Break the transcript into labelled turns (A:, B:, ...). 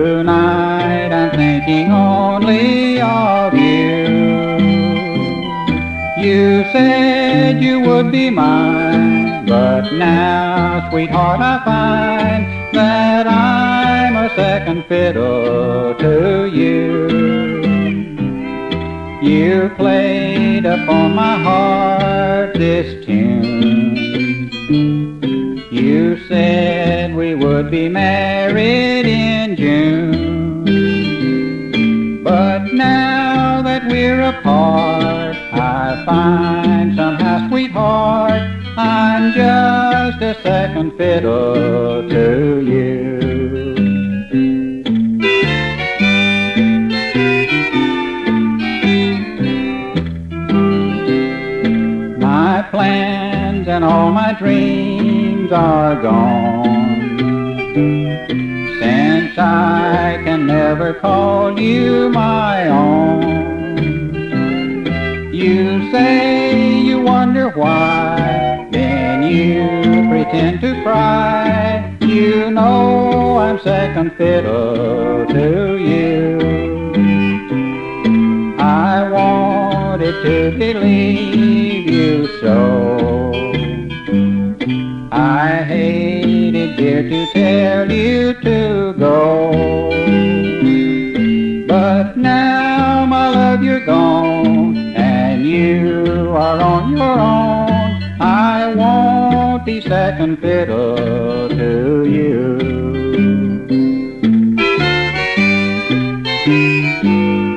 A: Tonight I'm thinking only of you. You said you would be mine, but now, sweetheart, I find that I'm a second fiddle to you. You played upon my heart this tune. You said we would be married in June. But now that we're apart, I find somehow, sweetheart, I'm just a second fiddle to you. My plans and all my dreams are gone, since I can never call you my own. You say you wonder why, then you pretend to cry. You know I'm second fiddle to you. I wanted to believe you so. I hated, dear, to tell you to go. But now, my love, you're gone, and you are on your own. I won't be second fiddle to you.